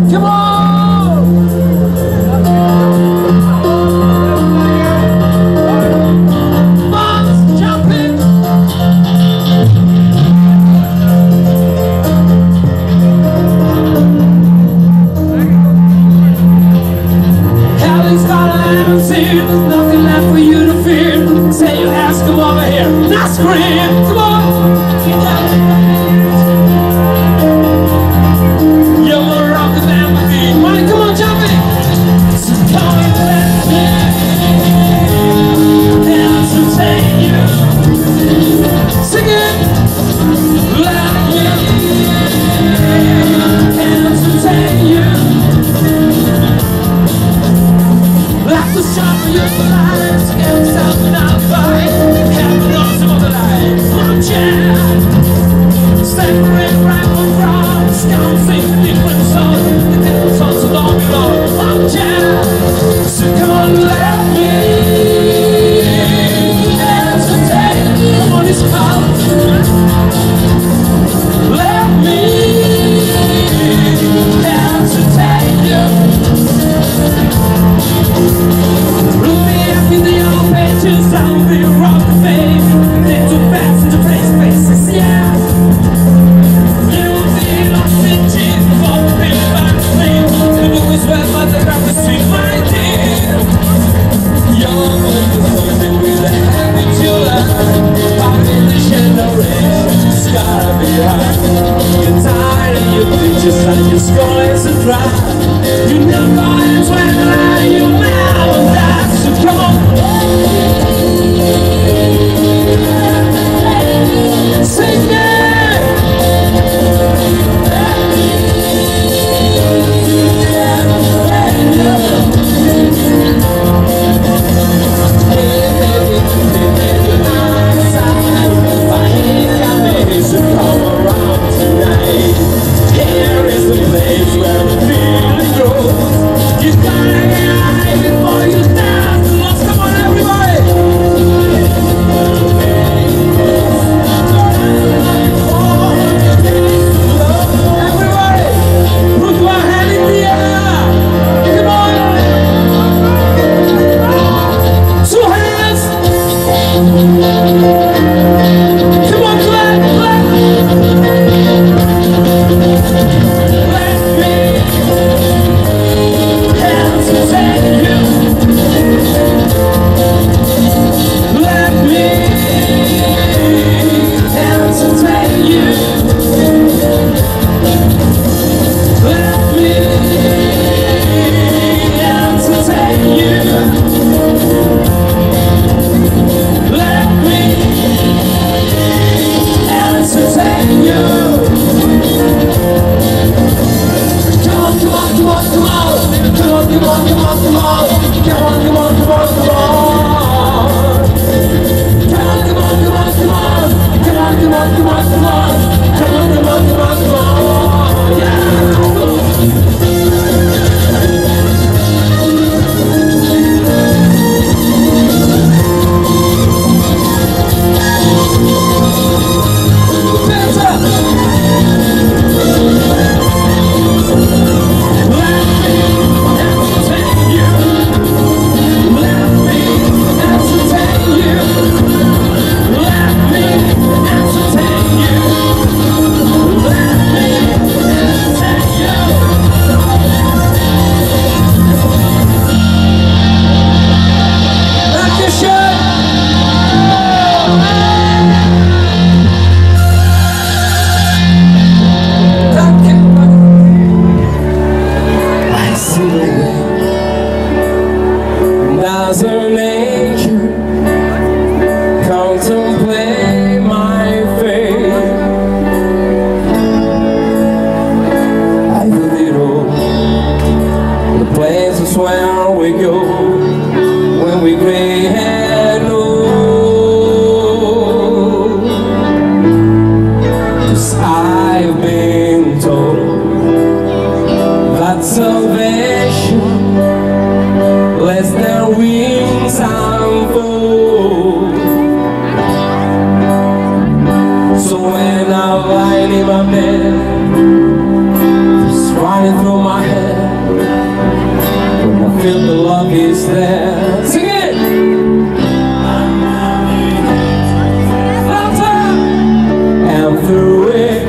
Come on! Box jumping! Hell is got an atmosphere. There's nothing left for you to fear. Say you ask, come over here. Now scream! Come on! You know mine's when I you now and that's so come on. Sing it. So come around tonight. Here is the place where the feeling grows. You gotta get high before you dance. Let's come on, everybody. Everybody, put your hand in the air. Come on. 2 hands. Come on, clap, clap. As a nature, contemplate my fate. I feel it all, the places where we go when we gray head low. 'Cause I've been told that salvation lets their wings unfold. So when I lie in my bed, just running through my my head when I feel the love is there. Sing it! And through it,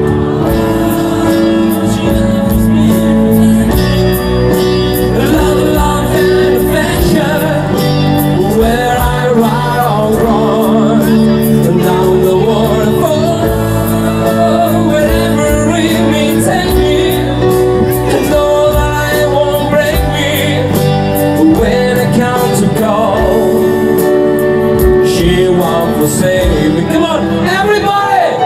love and affection, where I ride or run down the waterfall, wherever it may take me, and know that it won't break me. When I count to call, she won't forsake me. Come on, everybody!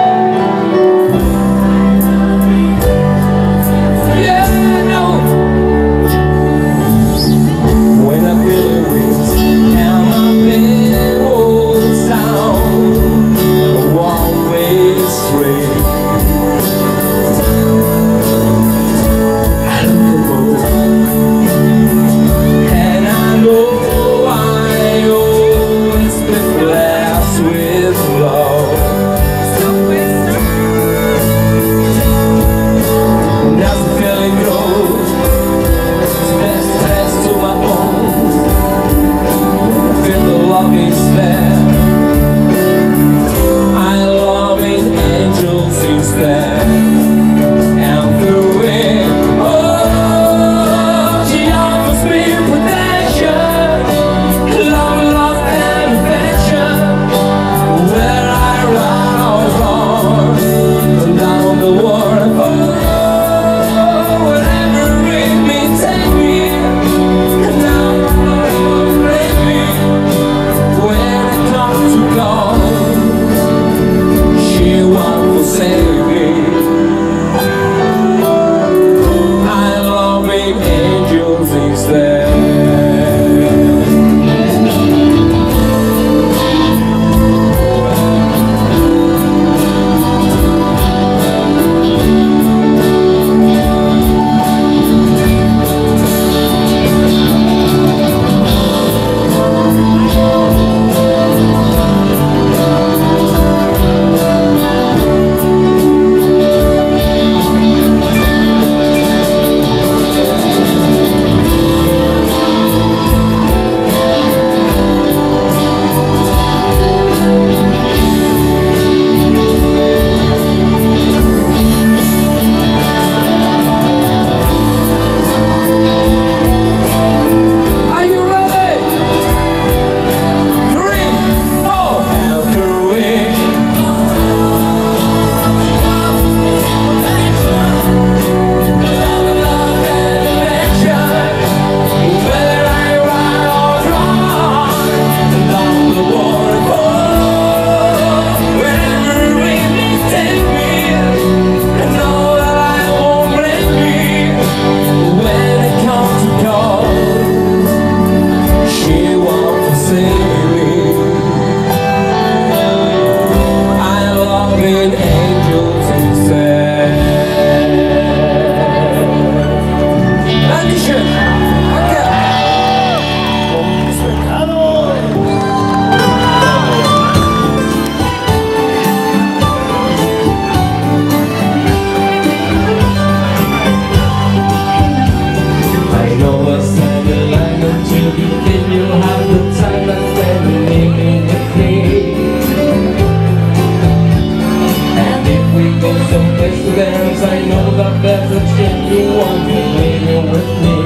I know that there's a chance you won't be living with me.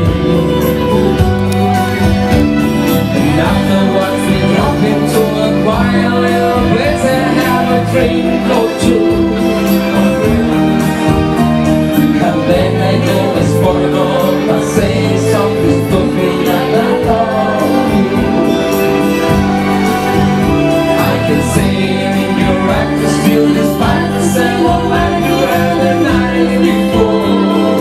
And afterwards we jump into a quiet little place and have a drink or two. And then I know it's spoiled up by saying something stupid like I love you. I can see it in your eyes, you still despite the same old life you had the night before.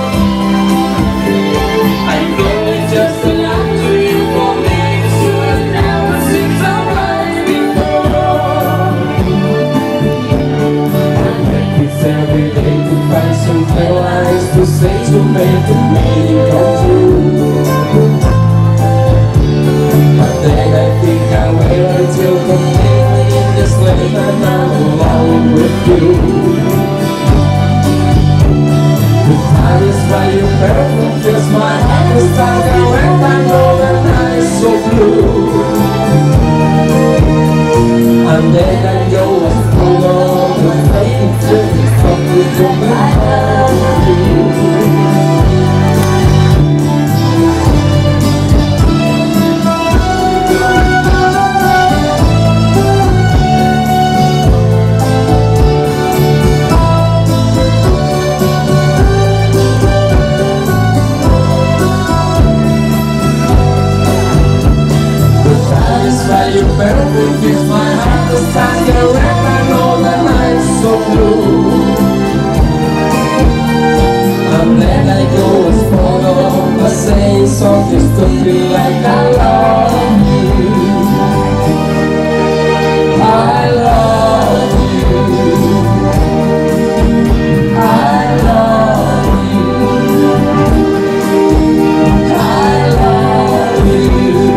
I know it's just a lie to you, for me it's true, it never seems so right before. I make this every day to find some clear lines to say to make the meaning come true. But then I think I wait until completely in this life and I'm alone with you. Satisfy your perfume fills my heart with stars and rectangle the night is so blue. And then I go and follow the faith from the door. You better kiss my heart, the stars get red, I know the night's so blue. And then I go and follow, but say something stupid like I love you. I love you. I love you. I love you.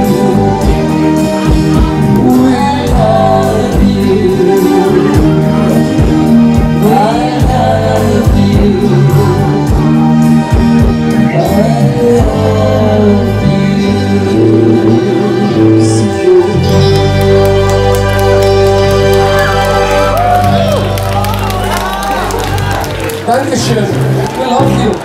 Dankeschön. We love you.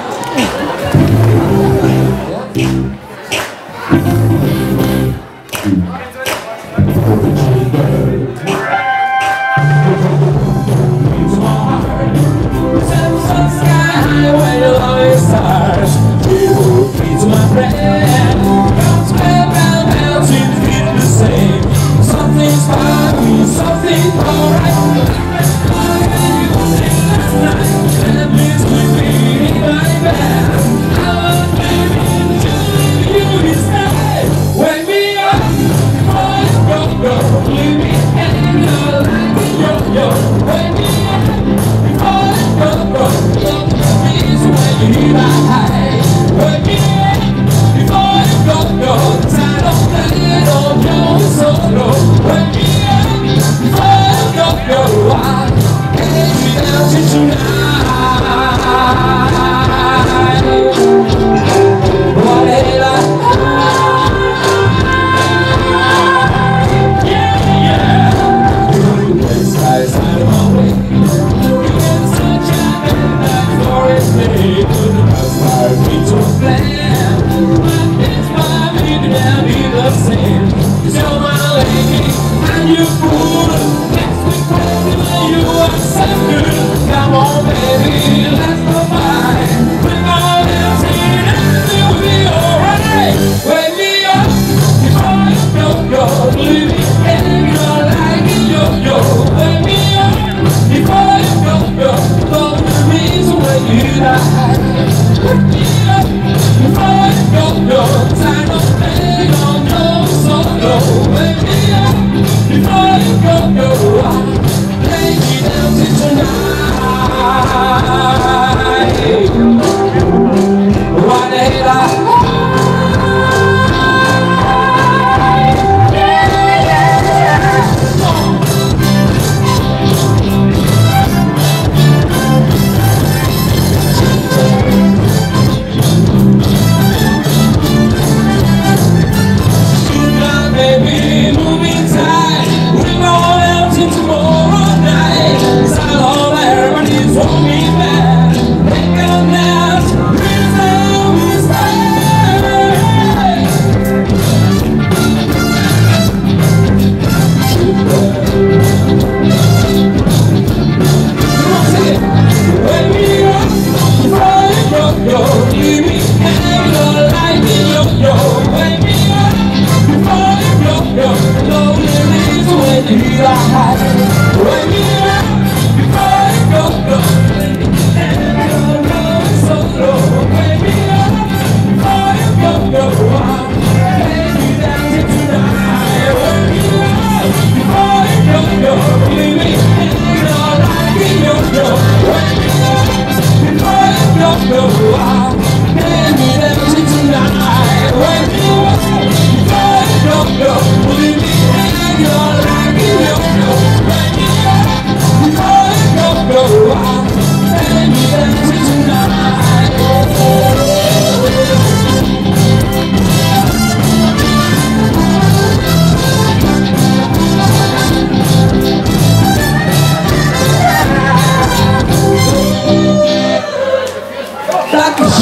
Hold me back, make a mess, please let me stay.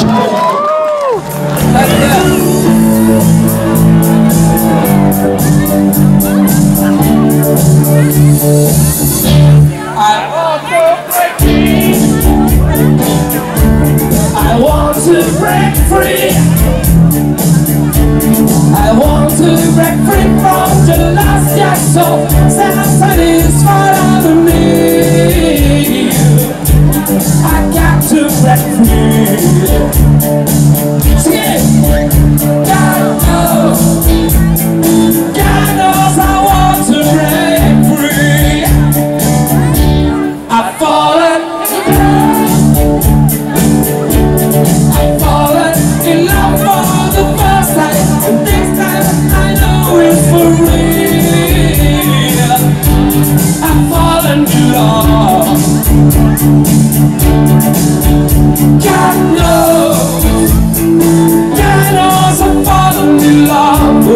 I want to break free. I want to break free from the last year, so satisfied of me. I got to break free. Sing it. God knows I want to break free. I've fallen in love for the first time, and this time I know it's for real. I've fallen in love. God knows I've fallen in love. Oh.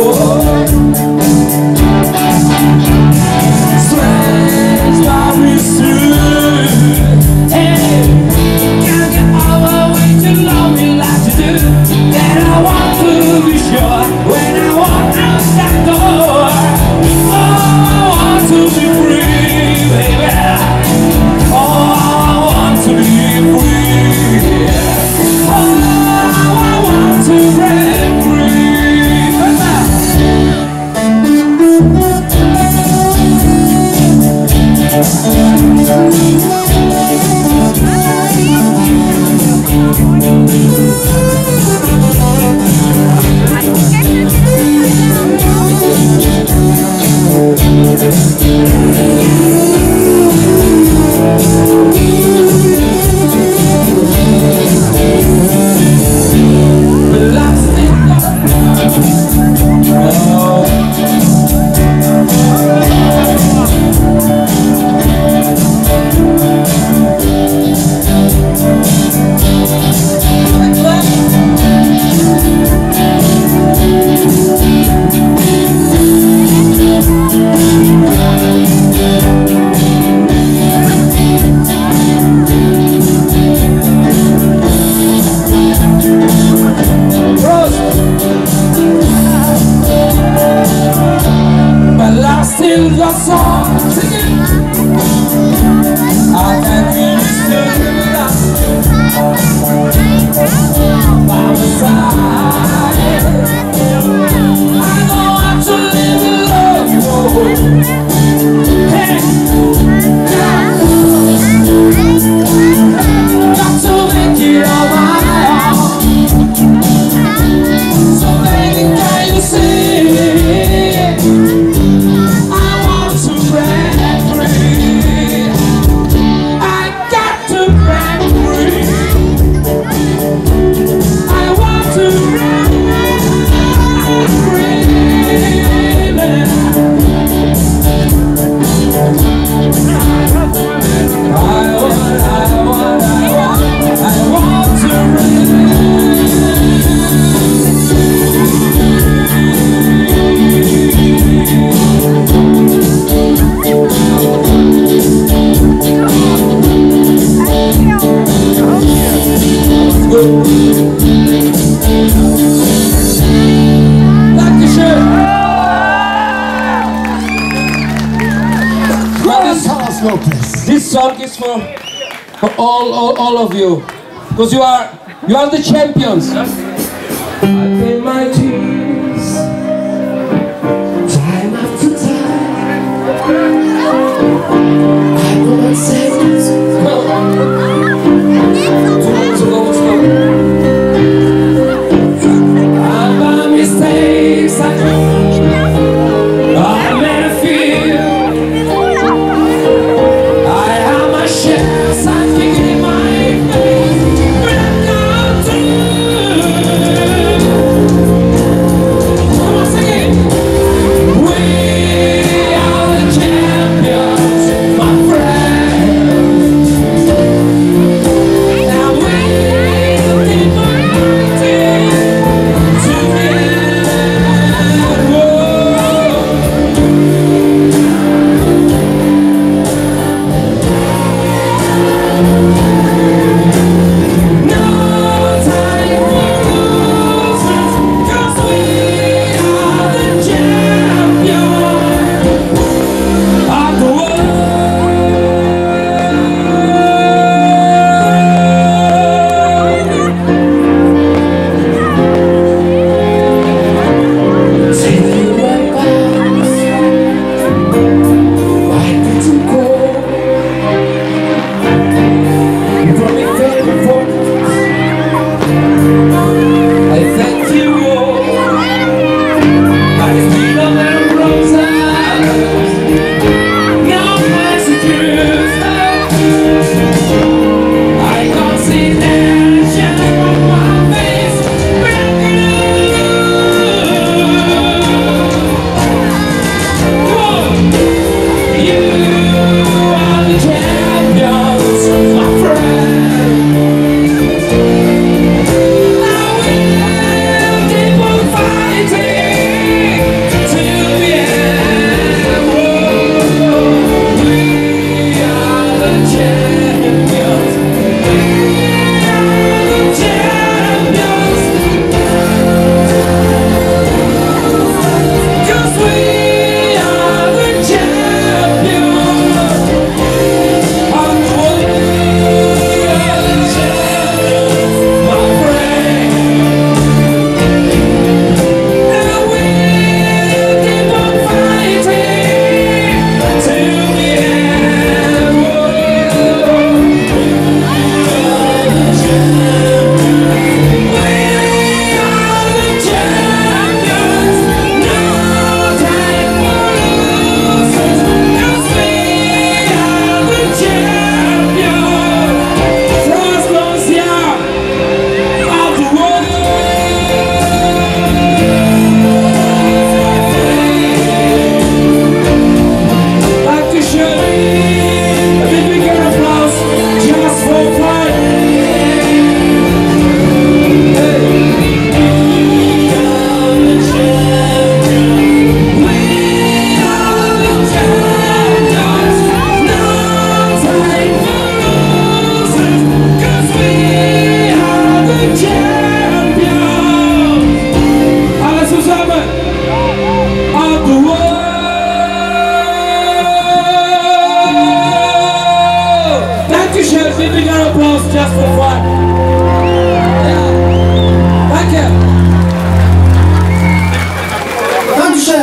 Strange love is true. Hey, can't get over when you love me like you do. That I want to be sure when I walk out that door. Oh, I want to be free, baby. Oh, I want to be free. Oh, I want to break free. Still got song singing. I can be still by my side. I know how to live in love. Hey, got to make it on my own. So baby, can you see? This song is for all of you, because you are the champions. I pay my dues time after time. I know what seconds go. I've my mistakes. I made a few.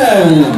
Dankeschön.